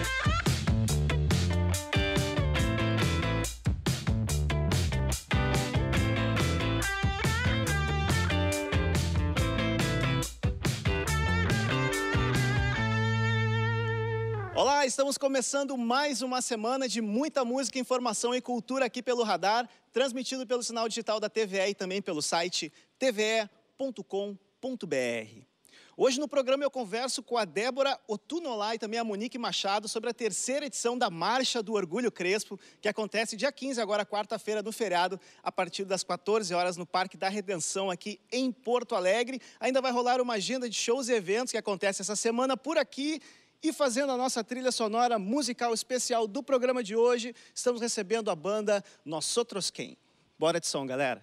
Olá, estamos começando mais uma semana de muita música, informação e cultura aqui pelo Radar, transmitido pelo sinal digital da TVE e também pelo site tve.com.br. Hoje no programa eu converso com a Débora Otunolá e também a Monique Machado sobre a terceira edição da Marcha do Orgulho Crespo, que acontece dia 15, agora quarta-feira, no feriado, a partir das 14 horas no Parque da Redenção, aqui em Porto Alegre. Ainda vai rolar uma agenda de shows e eventos que acontece essa semana por aqui. E fazendo a nossa trilha sonora musical especial do programa de hoje, estamos recebendo a banda Nós Outros Quem. Bora de som, galera!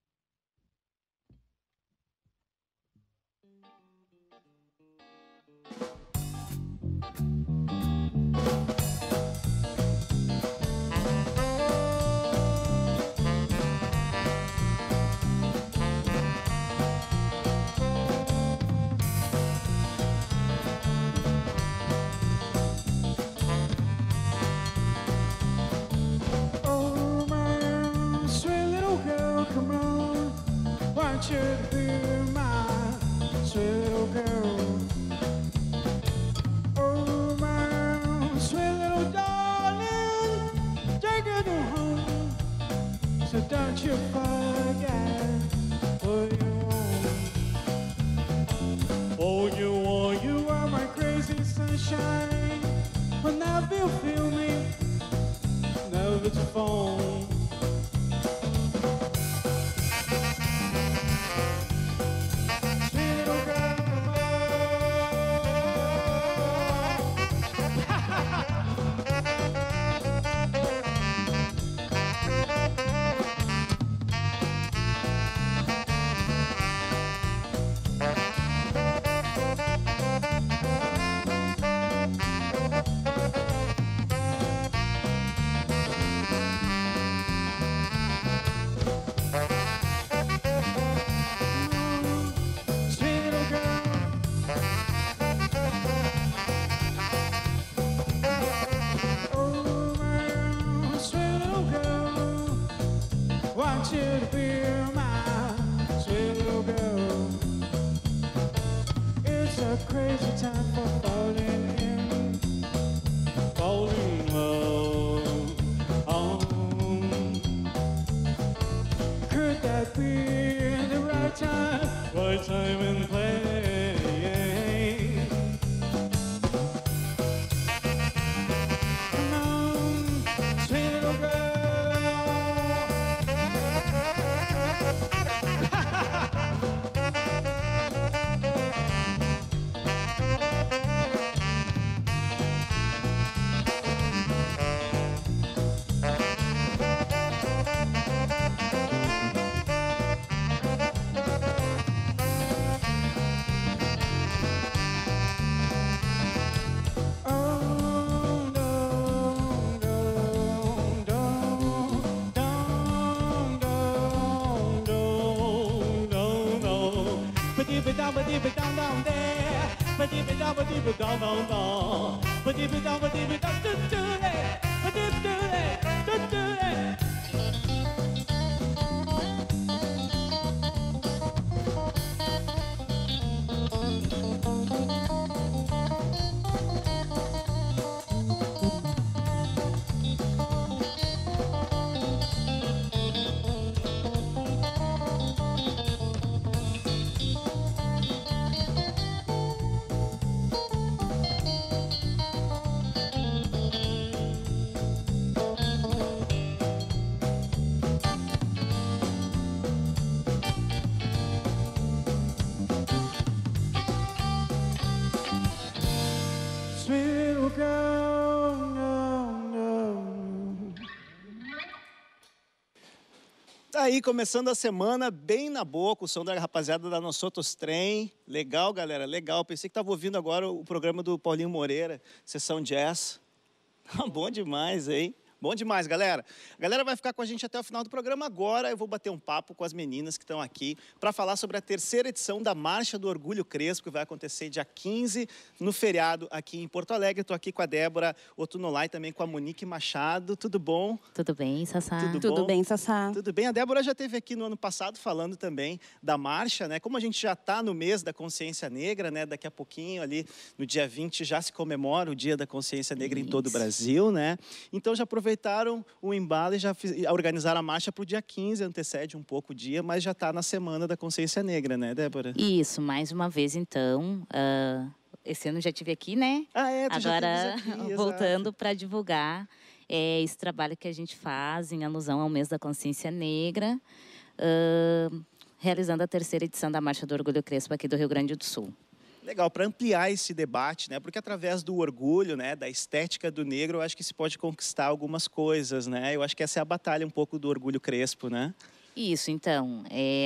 You to be my sweet little girl. Oh, my sweet little darling, take it home. So don't you forget what you want. You are my crazy sunshine. Whenever you feel me, never to phone. Want you to be my sweet little girl. It's a crazy time for falling in, falling in love. Oh, could that be the right time and place? Come on, sweet little girl. Tá aí, começando a semana bem na boca, o som da rapaziada da Nós Outros Trem. Legal, galera, legal. Pensei que estava ouvindo agora o programa do Paulinho Moreira, Sessão Jazz. Tá bom demais, hein? Bom demais, galera. A galera vai ficar com a gente até o final do programa. Agora eu vou bater um papo com as meninas que estão aqui para falar sobre a terceira edição da Marcha do Orgulho Crespo, que vai acontecer dia 15, no feriado aqui em Porto Alegre. Estou aqui com a Débora Otunolai e também com a Monique Machado. Tudo bom? Tudo bem, Sassá? Tudo bem, Sassá? Tudo bem. A Débora já esteve aqui no ano passado falando também da marcha, né? Como a gente já está no mês da consciência negra, né? Daqui a pouquinho, ali no dia 20, já se comemora o Dia da Consciência Negra em todo o Brasil, né? Então já aproveitaram o embalo e já organizaram a marcha para o dia 15, antecede um pouco o dia, mas já está na Semana da Consciência Negra, né, Débora? Isso, mais uma vez então. Esse ano já estive aqui, né? Tu agora já aqui, voltando para divulgar esse trabalho que a gente faz em alusão ao mês da Consciência Negra, realizando a terceira edição da Marcha do Orgulho Crespo aqui do Rio Grande do Sul. Legal, para ampliar esse debate, né? Porque através do orgulho, né, da estética do negro, eu acho que se pode conquistar algumas coisas, né? Eu acho que essa é a batalha um pouco do Orgulho Crespo, né? Isso, então,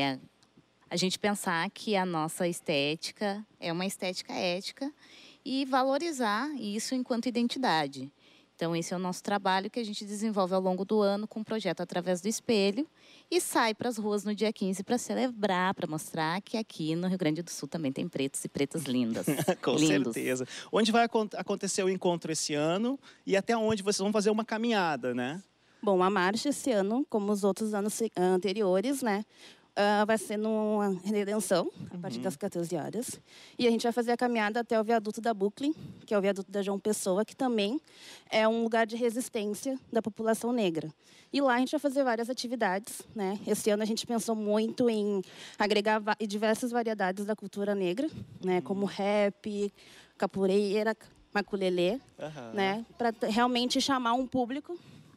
a gente pensar que a nossa estética é uma estética ética e valorizar isso enquanto identidade. Então, esse é o nosso trabalho que a gente desenvolve ao longo do ano com o projeto Através do Espelho e sai para as ruas no dia 15 para celebrar, para mostrar que aqui no Rio Grande do Sul também tem pretos e pretas lindas. Com certeza. Onde vai acontecer o encontro esse ano e até onde vocês vão fazer uma caminhada, né? Bom, a marcha esse ano, como os outros anos anteriores, né? Vai ser numa Redenção, a partir das 14 horas. E a gente vai fazer a caminhada até o viaduto da Brooklyn, que é o viaduto da João Pessoa, que também é um lugar de resistência da população negra. E lá a gente vai fazer várias atividades, né? Esse ano a gente pensou muito em agregar diversas variedades da cultura negra, né? Como rap, capoeira, maculelê, né? Para realmente chamar um público,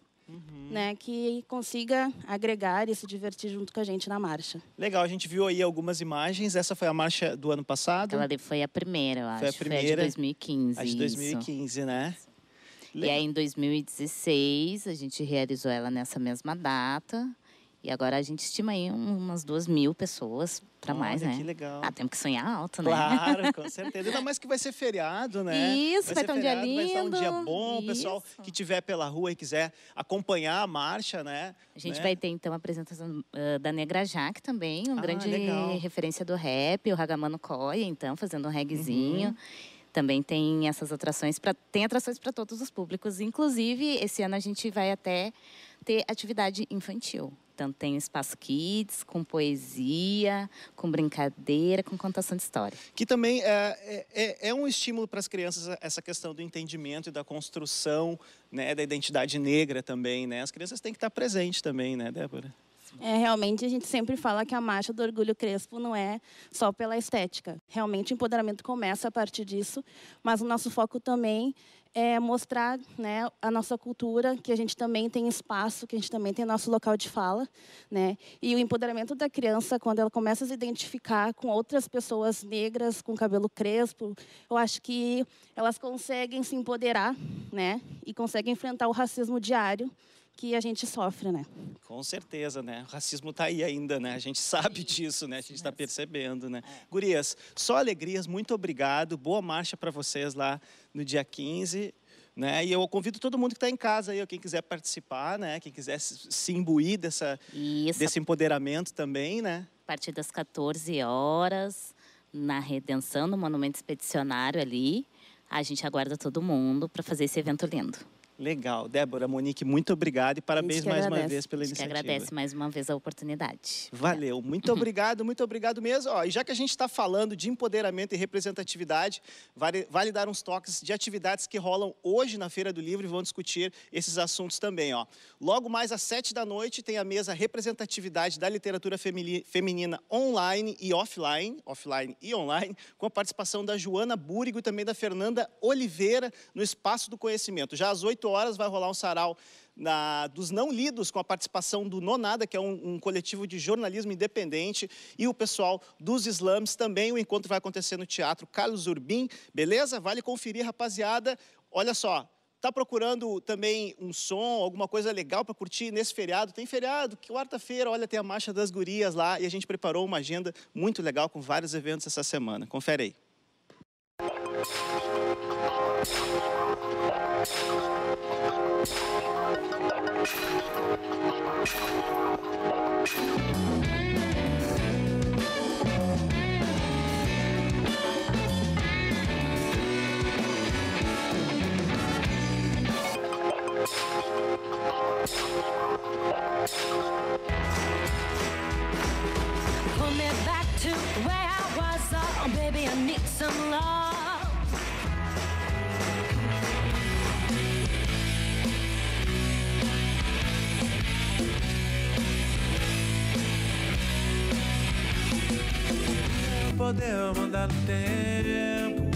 né, que consiga agregar e se divertir junto com a gente na marcha. Legal, a gente viu aí algumas imagens. Essa foi a marcha do ano passado? Ela foi a primeira, eu acho. Foi a primeira? Foi a de 2015. A de 2015, né? E aí, em 2016, a gente realizou ela nessa mesma data. E agora a gente estima aí umas 2.000 pessoas para mais, né? Que legal. Temos que sonhar alto, né? Claro, com certeza. Ainda mais que vai ser feriado, né? Isso, vai estar um dia lindo. Vai estar um dia bom. O pessoal que estiver pela rua e quiser acompanhar a marcha, né? A gente vai ter, então, a apresentação da Negra Jaque também, grande legal. referência do rap, o Ragamano Koya, então, fazendo um reggaezinho. Também tem essas atrações, tem atrações para todos os públicos. Inclusive, esse ano a gente vai até ter atividade infantil. Então, tem espaço kids, com poesia, com brincadeira, com contação de história. Que também é um estímulo para as crianças, essa questão do entendimento e da construção, né, da identidade negra também, né? As crianças têm que estar presentes também, né, Débora? Realmente a gente sempre fala que a Marcha do Orgulho Crespo não é só pela estética. Realmente o empoderamento começa a partir disso, mas o nosso foco também é mostrar, né, a nossa cultura, que a gente também tem espaço, que a gente também tem nosso local de fala, né? E o empoderamento da criança, quando ela começa a se identificar com outras pessoas negras, com cabelo crespo, eu acho que elas conseguem se empoderar, né? E conseguem enfrentar o racismo diário que a gente sofre, né? Com certeza, né? O racismo está aí ainda, né? A gente sabe disso, né? A gente está percebendo, né? Gurias, só alegrias, muito obrigado. Boa marcha para vocês lá no dia 15, né? E eu convido todo mundo que está em casa aí, quem quiser participar, né? Quem quiser se imbuir desse empoderamento também, né? A partir das 14 horas, na Redenção, no Monumento Expedicionário ali, a gente aguarda todo mundo para fazer esse evento lindo. Legal. Débora, Monique, muito obrigado e parabéns mais uma vez pela iniciativa. A gente agradece mais uma vez a oportunidade. Valeu. Muito obrigado mesmo. E já que a gente está falando de empoderamento e representatividade, vale dar uns toques de atividades que rolam hoje na Feira do Livro e vão discutir esses assuntos também. Logo mais às 7 da noite tem a mesa Representatividade da Literatura Feminina online e offline e online, com a participação da Joana Búrigo e também da Fernanda Oliveira no Espaço do Conhecimento. Já às 8 horas vai rolar um sarau dos não lidos, com a participação do Nonada, que é um coletivo de jornalismo independente, e o pessoal dos slams também. O encontro vai acontecer no Teatro Carlos Urbim, beleza? Vale conferir, rapaziada. Olha só, tá procurando também um som, alguma coisa legal para curtir nesse feriado? Tem feriado, quarta-feira, olha, tem a Marcha das Gurias lá, e a gente preparou uma agenda muito legal com vários eventos essa semana. Confere aí. Pull me back to where I was, oh baby, I need some love. Podemos andar no tempo,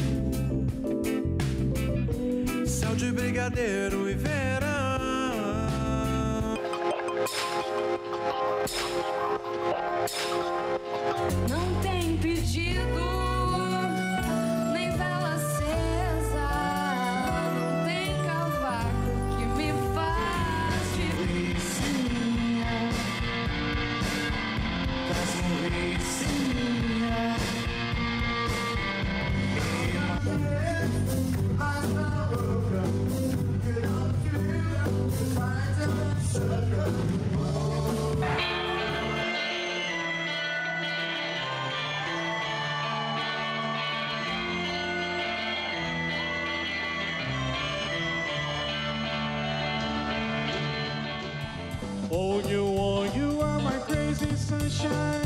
céu de brigadeiro e verão. Não tem pedido, nem vela acesa, não tem cavaco que me faz delicinha. Oh, you are my crazy sunshine.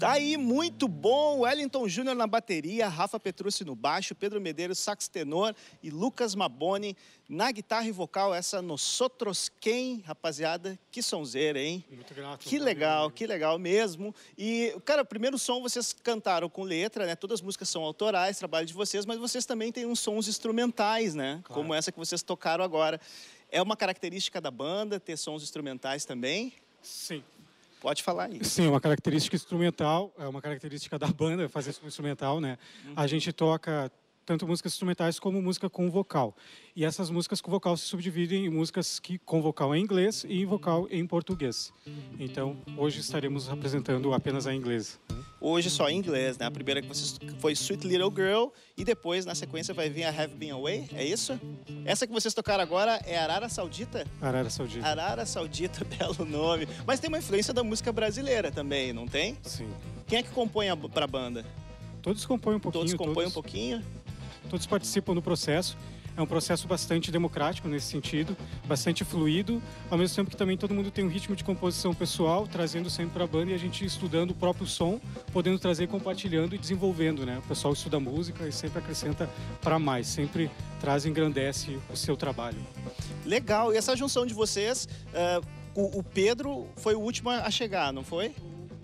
Tá aí, muito bom. Wellington Júnior na bateria, Rafa Petrucci no baixo, Pedro Medeiros, sax tenor e Lucas Maboni na guitarra e vocal. Essa Nosotros Quem, rapaziada, que sonzeira, hein? Muito grato. Que legal mesmo. E, cara, o primeiro som vocês cantaram com letra, né? Todas as músicas são autorais, trabalho de vocês, mas vocês também têm uns sons instrumentais, né? Claro. Como essa que vocês tocaram agora. É uma característica da banda ter sons instrumentais também? Sim. Pode falar aí. Sim, é uma característica instrumental, é uma característica da banda fazer som instrumental, né? A gente toca tanto músicas instrumentais como música com vocal. E essas músicas com vocal se subdividem em músicas com vocal em inglês e em vocal em português. Então, hoje estaremos apresentando apenas a inglês. Hoje só em inglês, né? A primeira que vocês foi Sweet Little Girl e depois, na sequência, vai vir a Have Been Away, é isso? Essa que vocês tocaram agora é Arara Saudita? Arara Saudita. Arara Saudita, belo nome. Mas tem uma influência da música brasileira também, não tem? Sim. Quem é que compõe pra banda? Todos compõem um pouquinho. Todos compõem um pouquinho? Todos participam do processo. É um processo bastante democrático nesse sentido, bastante fluido, ao mesmo tempo que também todo mundo tem um ritmo de composição pessoal, trazendo sempre para a banda e a gente estudando o próprio som, podendo trazer, compartilhando e desenvolvendo, né? O pessoal estuda música e sempre acrescenta para mais, sempre traz e engrandece o seu trabalho. Legal, e essa junção de vocês, o Pedro foi o último a chegar, não foi?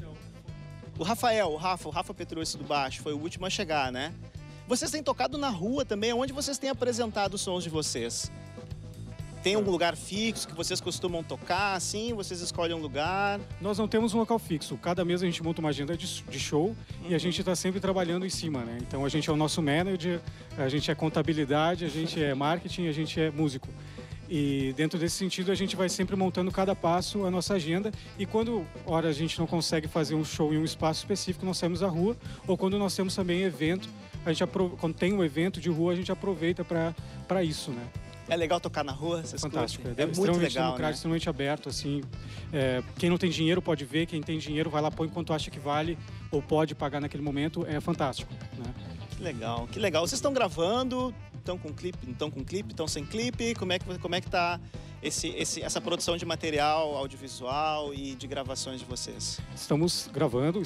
O Rafa Petrucci do baixo, foi o último a chegar, né? Vocês têm tocado na rua também, onde vocês têm apresentado os sons de vocês? Tem um lugar fixo que vocês costumam tocar, assim? Vocês escolhem um lugar? Nós não temos um local fixo. Cada mês a gente monta uma agenda de show e a gente está sempre trabalhando em cima, né? Então a gente é o nosso manager, a gente é contabilidade, a gente é marketing, a gente é músico. E dentro desse sentido a gente vai sempre montando cada passo a nossa agenda e quando a gente não consegue fazer um show em um espaço específico, nós saímos à rua ou quando nós temos também evento, quando tem um evento de rua a gente aproveita para isso, né? É legal tocar na rua? Fantástico, é muito extremamente legal, democrático, né? extremamente aberto, assim. Quem não tem dinheiro pode ver, quem tem dinheiro vai lá, põe quanto acha que vale ou pode pagar naquele momento, é fantástico, né? Que legal. Vocês estão gravando? Estão com clipe? Não estão com clipe? Estão sem clipe? Como é que tá essa produção de material audiovisual e de gravações de vocês? Estamos gravando,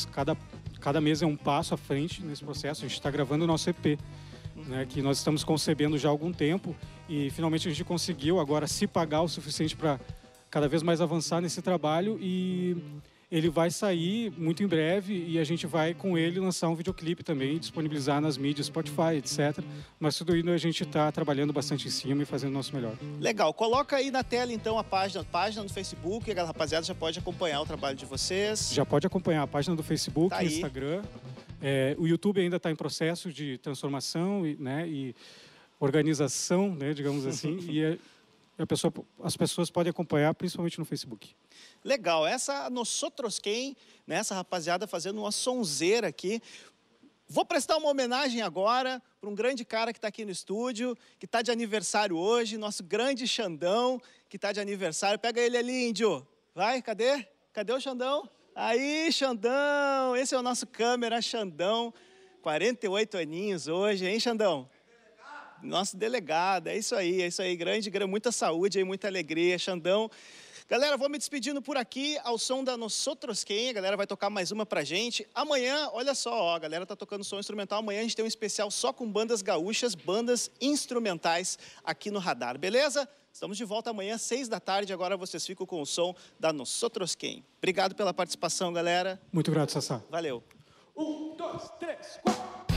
cada mês é um passo à frente nesse processo. A gente está gravando o nosso EP, né, que nós estamos concebendo já há algum tempo e finalmente a gente conseguiu agora se pagar o suficiente para cada vez mais avançar nesse trabalho e ele vai sair muito em breve e a gente vai com ele lançar um videoclipe também, disponibilizar nas mídias, Spotify, etc. Mas tudo isso a gente está trabalhando bastante em cima e fazendo o nosso melhor. Legal, coloca aí na tela então a página no Facebook, a rapaziada já pode acompanhar o trabalho de vocês. Já pode acompanhar a página do Facebook, Tá aí. Instagram. O YouTube ainda está em processo de transformação e organização, né, digamos assim, e as pessoas podem acompanhar principalmente no Facebook. Legal, essa Nosotros Quem, né, essa rapaziada fazendo uma sonzeira aqui. Vou prestar uma homenagem agora para um grande cara que está aqui no estúdio, que está de aniversário hoje, nosso grande Xandão, que está de aniversário. Pega ele ali, índio. Vai, cadê? Cadê o Xandão? Aí, Xandão, esse é o nosso câmera, Xandão. 48 aninhos hoje, hein, Xandão? Nosso delegado, é isso aí, grande, muita saúde e muita alegria, Xandão. Galera, vou me despedindo por aqui ao som da Nosotros Quem, a galera vai tocar mais uma pra gente. Amanhã, olha só, a galera tá tocando som instrumental, amanhã a gente tem um especial só com bandas gaúchas, bandas instrumentais aqui no Radar, beleza? Estamos de volta amanhã, 6 da tarde, agora vocês ficam com o som da Nosotros Quem. Obrigado pela participação, galera. Muito grato, Sassá. Valeu. 1, 2, 3, 4.